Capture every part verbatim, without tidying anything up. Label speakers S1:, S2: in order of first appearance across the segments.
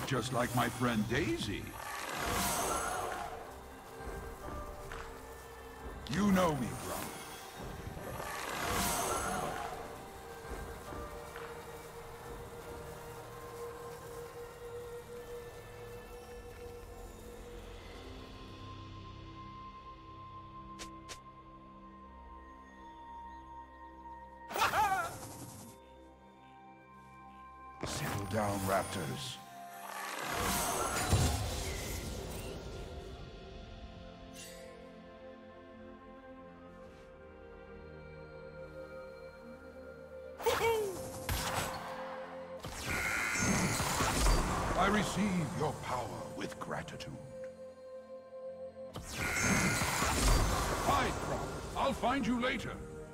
S1: just like my friend Daisy. You know me, bro. Settle down, Raptors. I receive your power with gratitude. Hide, Croc. I'll find you later.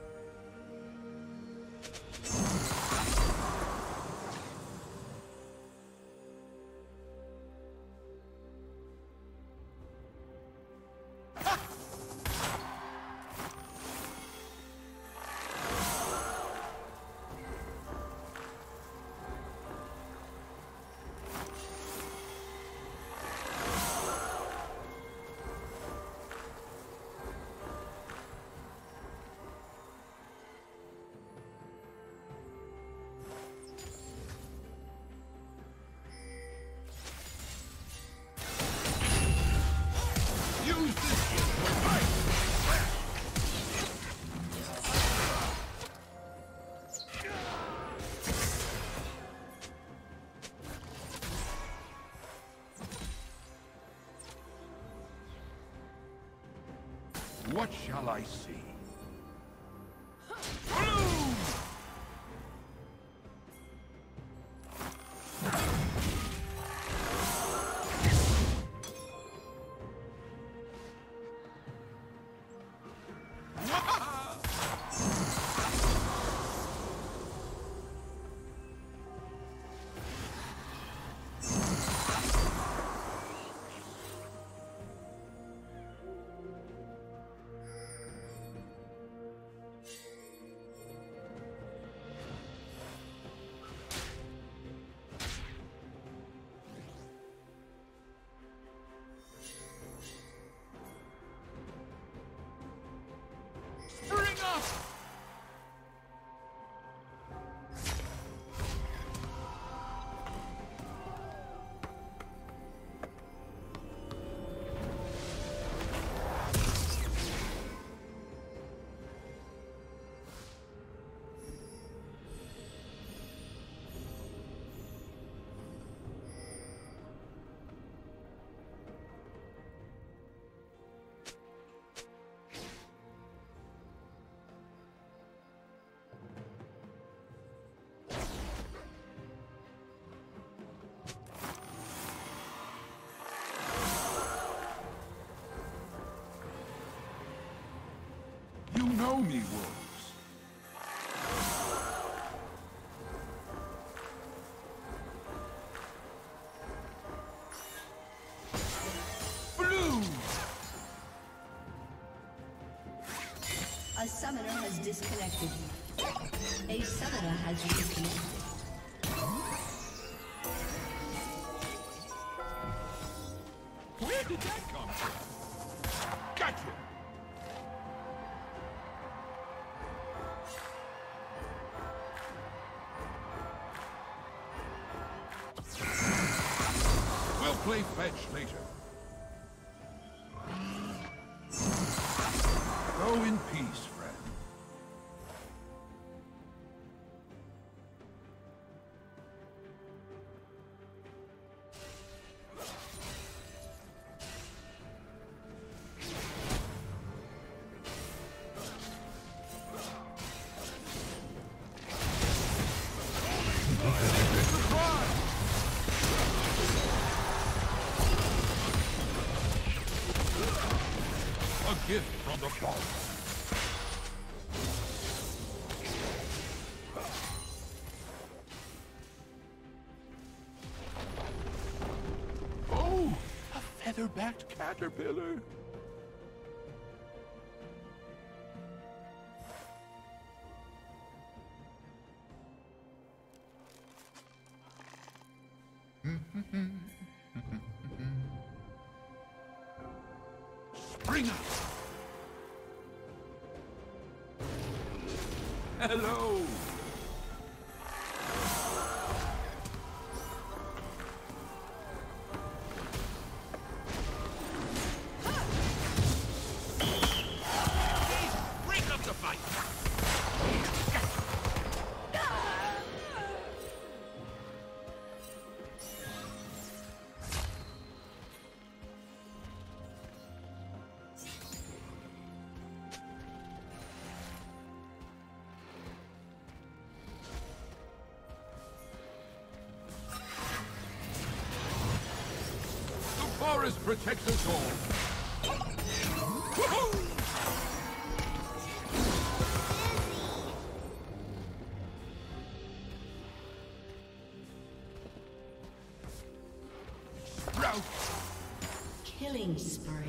S1: What shall I see? You know me, wolves. Blue!
S2: A summoner has disconnected. A summoner has disconnected.
S1: Where did that come from? Gotcha! We'll play fetch later. Go in peace, friend. A gift from the Father. Oh, a feather-backed caterpillar. Bring up. Hello.
S3: Break up the fight.
S1: Forest protects us all. Rout.
S2: Killing spree.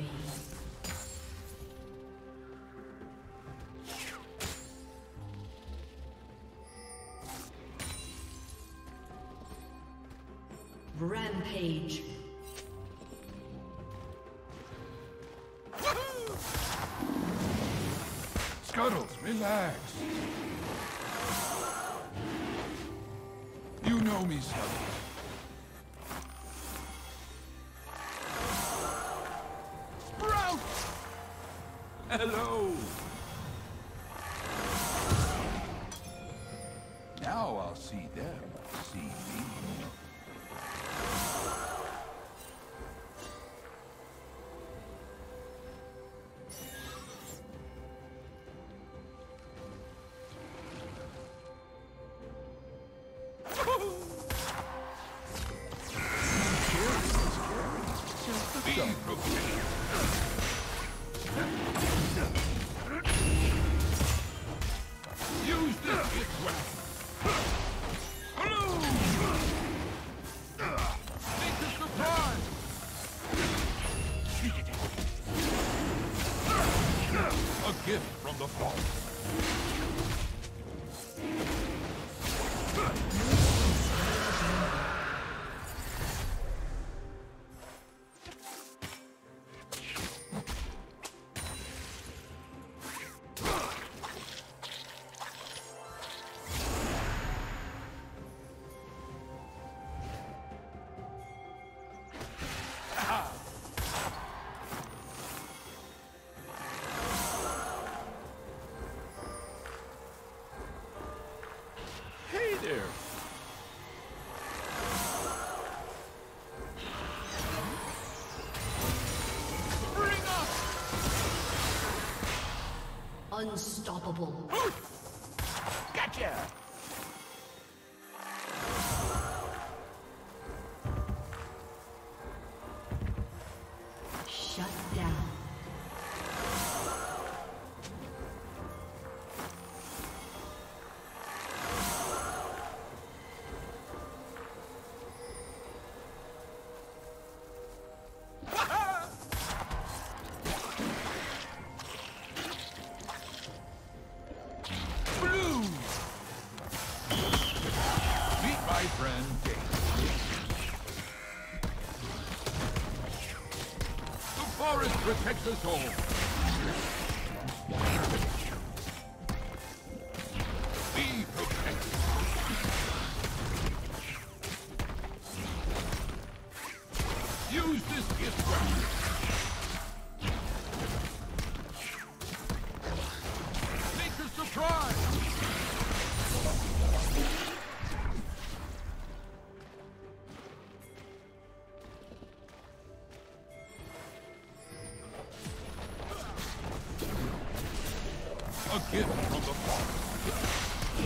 S2: Rampage.
S1: Scuttles, relax. You know me, Scuttles. Sprout! Hello! Now I'll see them see me. Use this gift weapon. Hello! Make a surprise! A gift from the fall. Hey there! Bring up!
S2: Unstoppable.
S3: Gotcha!
S2: Shut down.
S1: Blue! Meet my friend, Gank. The forest protects us all. Be protected. Use this gift weapon. Make a surprise! A gift from the forest.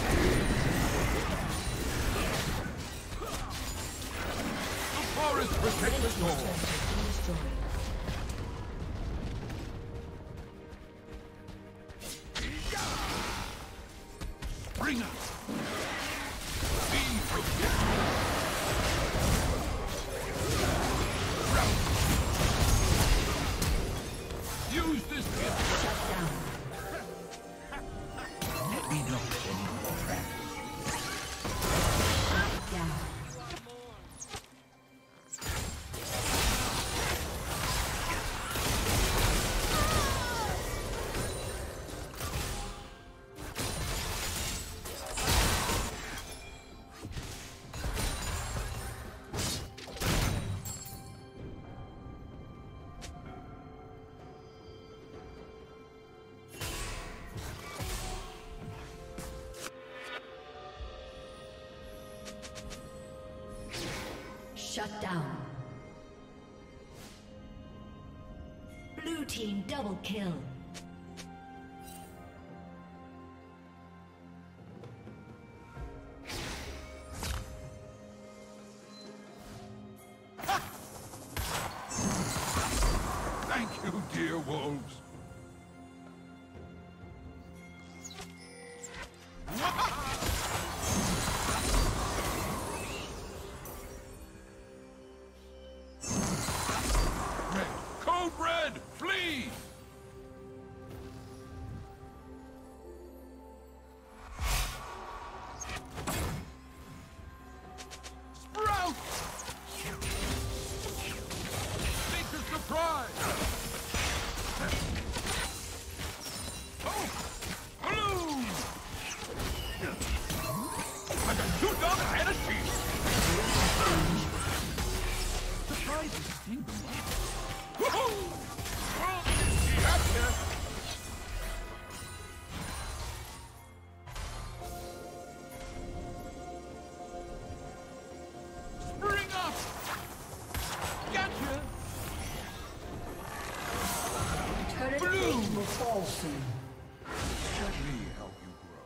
S1: The forest protects us all. Bring up. Be protected. Rout. Use this gift.
S2: Shut down.
S1: Let me know if any more traps.
S2: Shut down. Shut down. Blue team double kill.
S1: Thank you, dear wolves. Red, code red, flee! Sprout! Make a surprise! Oh! Blue! I got two dogs and a sheep! Surprises sting the most. Woohoo! Gotcha! Spring up! Gotcha!
S2: Turret
S1: Blue.
S2: plate will fall soon.
S1: Let me help you grow.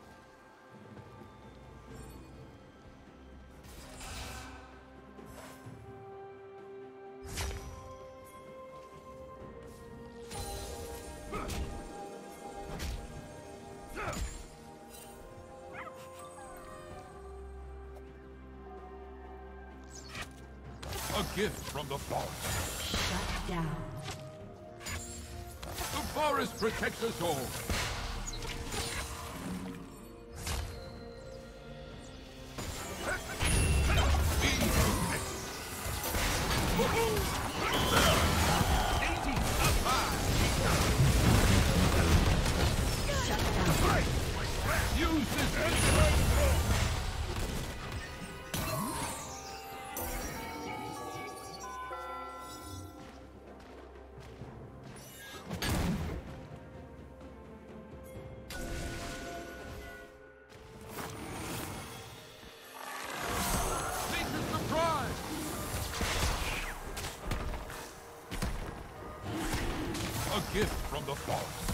S1: A gift from the forest.
S2: Shut down.
S1: The forest protects us all.
S2: Shut down.
S1: Use this. Make a surprise. A gift from the forest.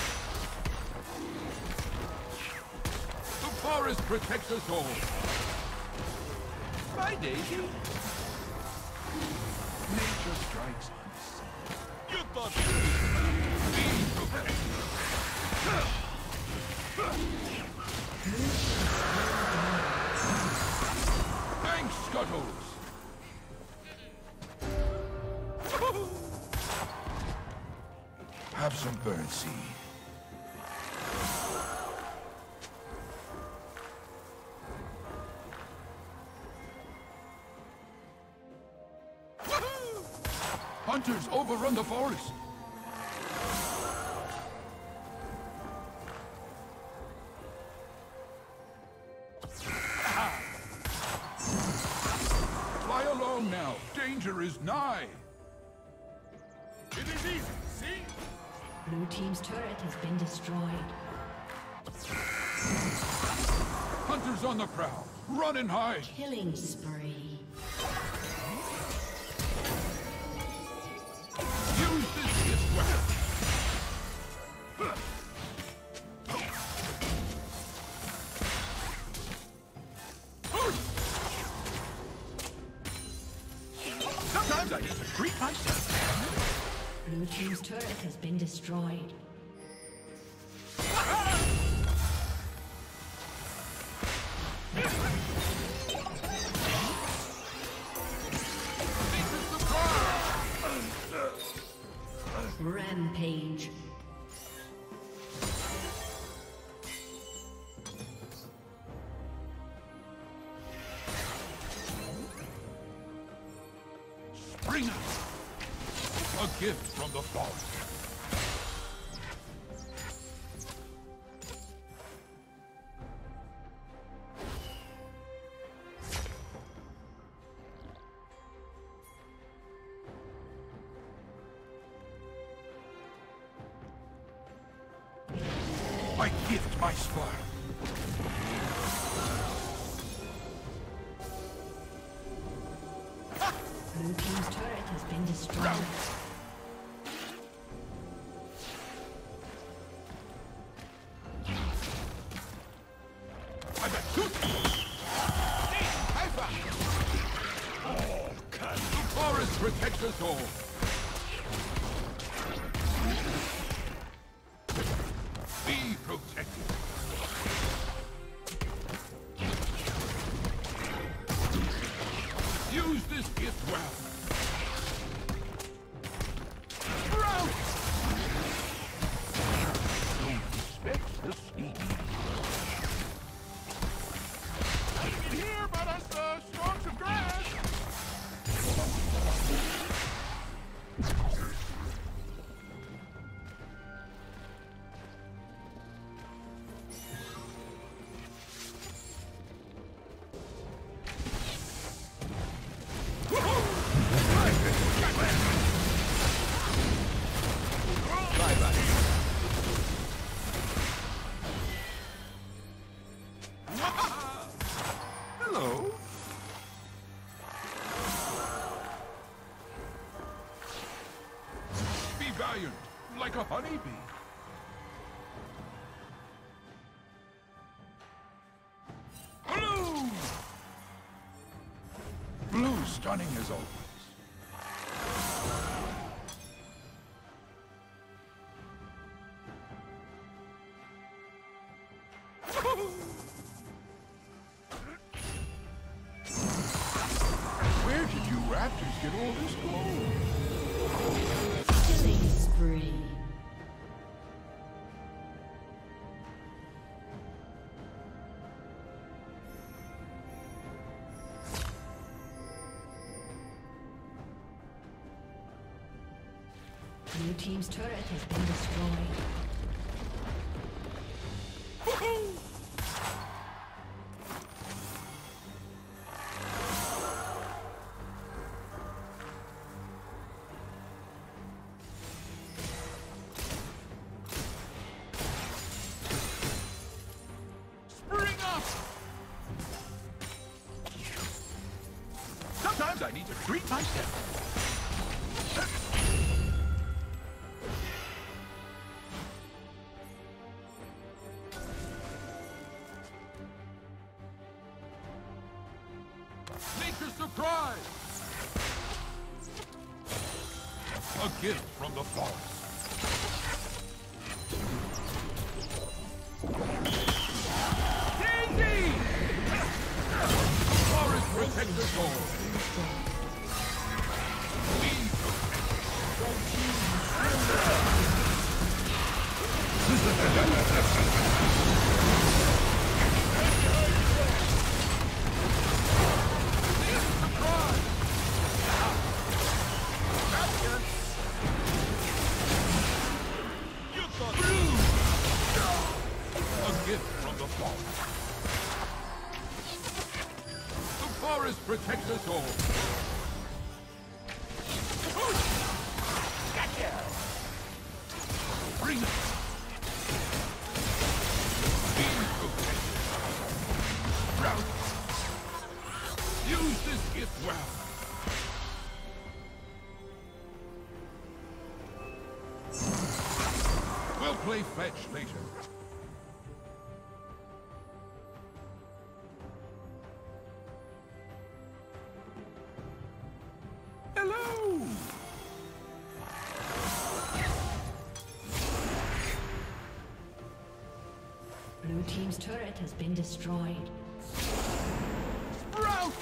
S1: The forest protects us all. Bye, Daisy. Nature strikes unseen. You thought be protected. Bank scuttles. Have some burnt seed. Hunters overrun the forest. Fly along now. Danger is nigh. It is easy, see?
S2: Blue team's turret has been destroyed.
S1: Hunters on the prowl. Run and hide.
S2: Killing spree.
S1: Use this this weapon. Sometimes I need to treat myself.
S2: Blue team's turret has been destroyed. Rampage.
S1: Spring up. A gift from the forest. I gift my spur. Ha!
S2: been destroyed.
S1: Protect us all. Be protected. Use this gift well. Sprout! Don't respect the speed. I can hear about us uh, stalks of grass. Like a honeybee. Blue! Blue stunning as always. Where did you raptors get all this gold?
S2: Killing spree. Blue team's turret has been destroyed.
S1: Spring up! Sometimes I need to treat myself. Surprise! A gift from the forest. Daisy! Forest protect us all. Protect us all. Gotcha! Bring it. Be protected. Route. Use this gift well. We'll play fetch later.
S2: Blue team's turret has been destroyed.
S1: Sprout!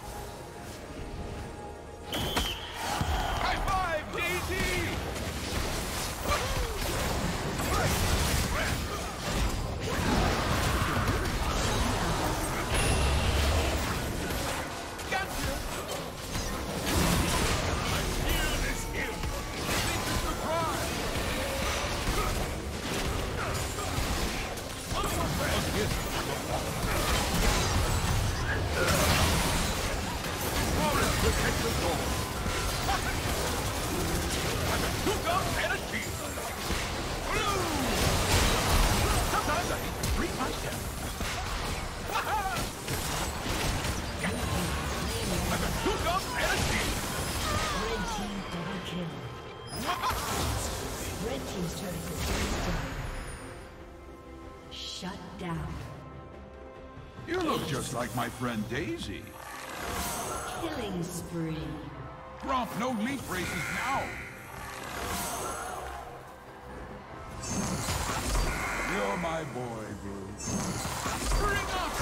S1: High five, Daisy! Gotcha! I hear this gift. Think it's surprise. A gift from the
S2: Shut down.
S1: You look just like my friend Daisy.
S2: Killing spree.
S1: Gromp, no leaf races now. You're my boy, Blue. Bring up!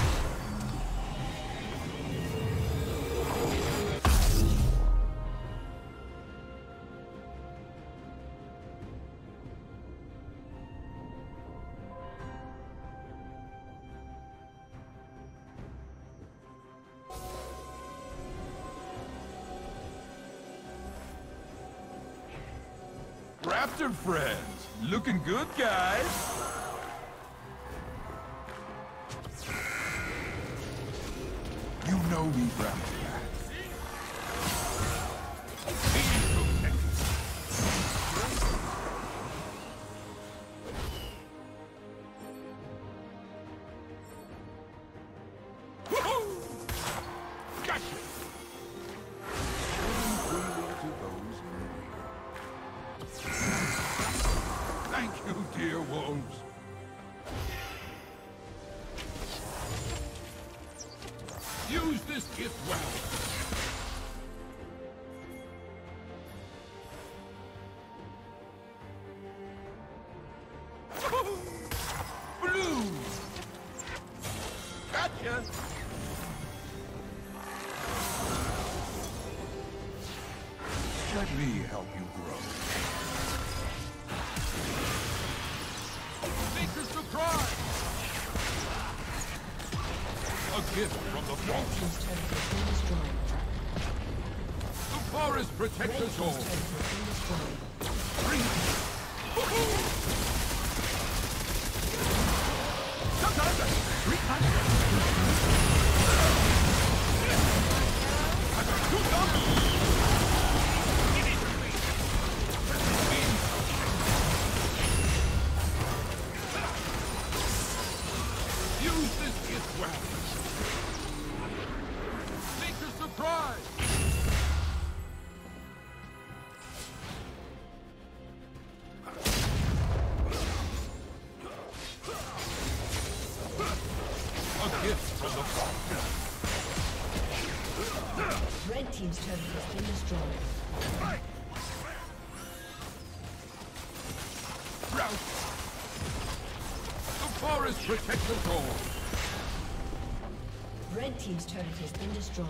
S1: Raptor friends, looking good, guys. You know me, Raptor. Thank you, dear wolves. Use this gift well. Blue! Gotcha! Let me help you grow. Make a surprise! A gift from the forest. The forest protects us all. Bring it. Sometimes I three times. I got two guns. Use this gift well. Make a surprise. A gift from the farm.
S2: Red team's turret has been destroyed.
S1: Rout. The forest protects us all.
S2: Red team's turret has been destroyed.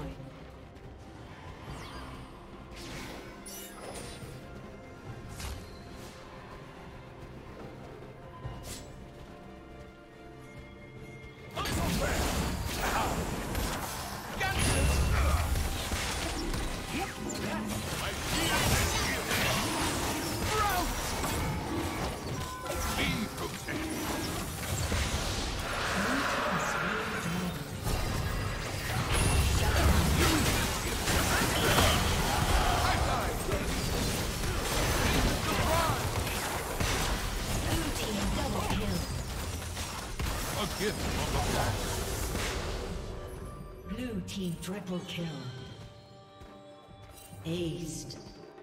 S2: Blue team triple kill. Aced.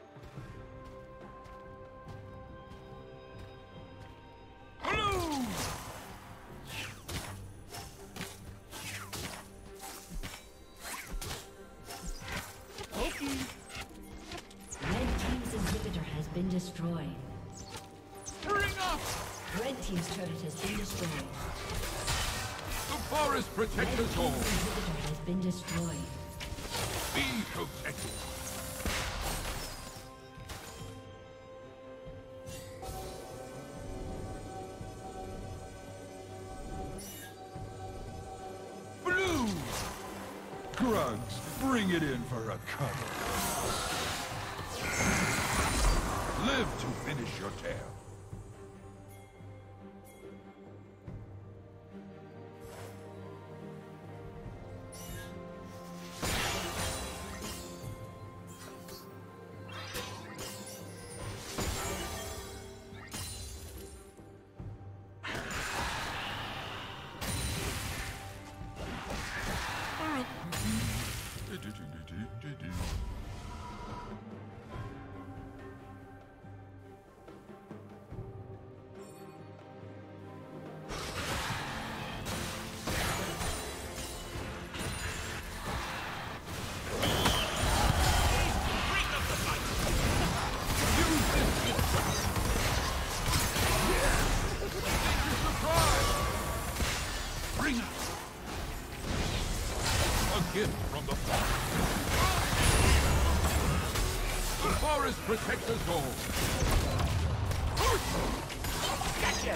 S1: Blue!
S2: Okay. Red team's inhibitor has been destroyed.
S1: Bring up!
S2: Red team's turret has been destroyed.
S1: The forest protects us all.
S2: Red team's inhibitor has been destroyed.
S1: Be protected. Blue! Grugs, bring it in for a cuddle. Live to finish your tale. protect us all.
S3: Gotcha!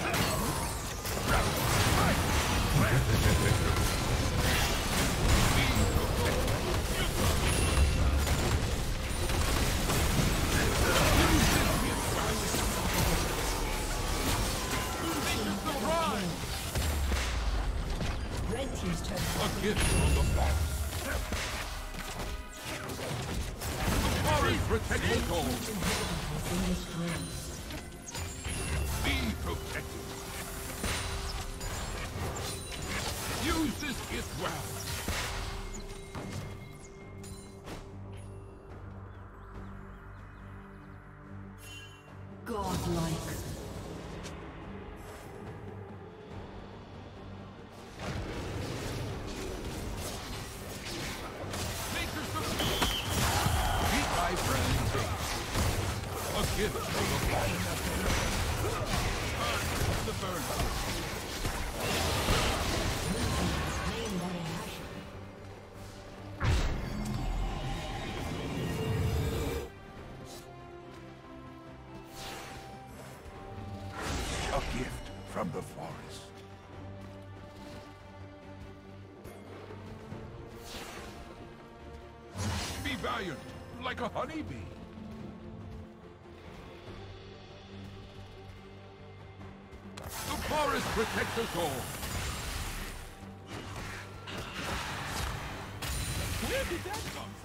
S2: Red team's turn.
S1: A gift from the forest. The forest protects us all. Be protected. Use this gift well.
S2: Godlike.
S1: A gift for the fallen. The burn. A gift from the forest. Be valiant, like a honeybee. The forest protects us all. Where did that come from?